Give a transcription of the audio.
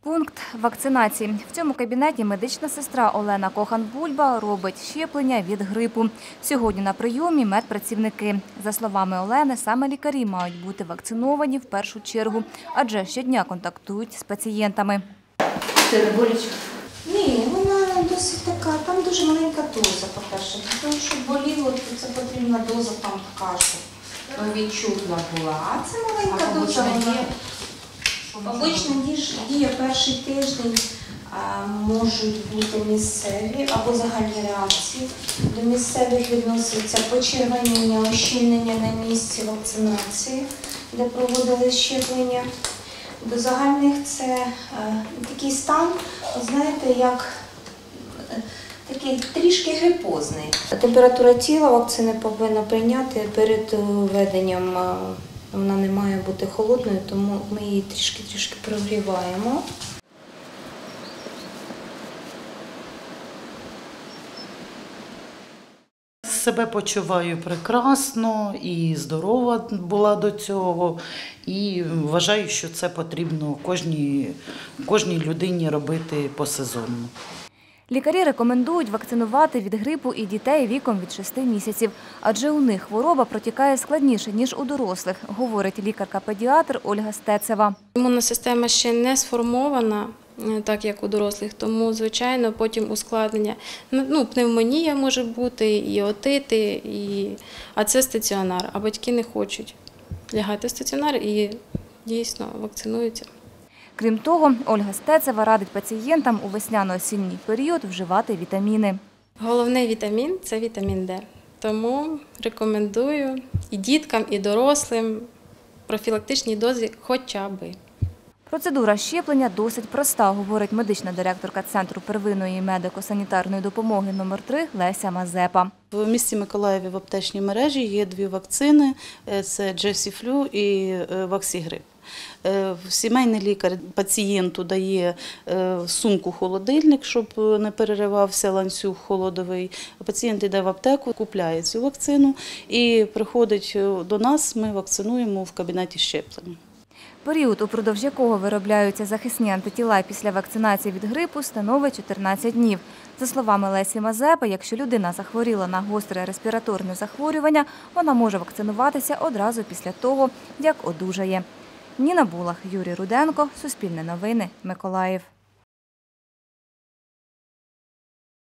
Пункт вакцинації. В цьому кабінеті медична сестра Олена Кохан-Бульба робить щеплення від грипу. Сьогодні на прийомі медпрацівники. За словами Олени, саме лікарі мають бути вакциновані в першу чергу, адже щодня контактують з пацієнтами. Це не боляче? Ні, вона досить така, там дуже маленька доза, по-перше. Тому що боліло, то це потрібна доза там така, щоб відчутна була. А це маленька доза. Обично діє перший тиждень, можуть бути місцеві або загальні реакції. До місцевих відноситься почервоніння, ощільнення на місці вакцинації, де проводили щеплення. До загальних це такий стан, знаєте, як такий трішки грипозний. Температура тіла вакцини повинна прийняти перед введенням. Вона не має бути холодною, тому ми її трішки прогріваємо. Себе почуваю прекрасно і здорова була до цього. І вважаю, що це потрібно кожній людині робити посезонно. Лікарі рекомендують вакцинувати від грипу і дітей віком від 6 місяців, адже у них хвороба протікає складніше, ніж у дорослих, говорить лікарка-педіатр Ольга Стецева. Імунна система ще не сформована, так як у дорослих, тому, звичайно, потім ускладнення. Пневмонія може бути, і отити, а це стаціонар, а батьки не хочуть лягати в стаціонар і дійсно вакцинуються. Крім того, Ольга Стецева радить пацієнтам у весняно-осінній період вживати вітаміни. Головний вітамін – це вітамін Д. Тому рекомендую і діткам, і дорослим профілактичні дози хоча б. Процедура щеплення досить проста, говорить медична директорка Центру первинної медико-санітарної допомоги номер 3 Леся Мазепа. В місті Миколаєві в аптечній мережі є 2 вакцини – це Джесіфлю і Ваксігрип. Сімейний лікар пацієнту дає сумку-холодильник, щоб не переривався ланцюг холодовий. Пацієнт йде в аптеку, купляє цю вакцину і приходить до нас, ми вакцинуємо в кабінеті щеплення. Період, упродовж якого виробляються захисні антитіла після вакцинації від грипу, становить 14 днів. За словами Лесі Мазепи, якщо людина захворіла на гостре респіраторне захворювання, вона може вакцинуватися одразу після того, як одужає. Ніна Булах, Юрій Руденко, Суспільне новини, Миколаїв.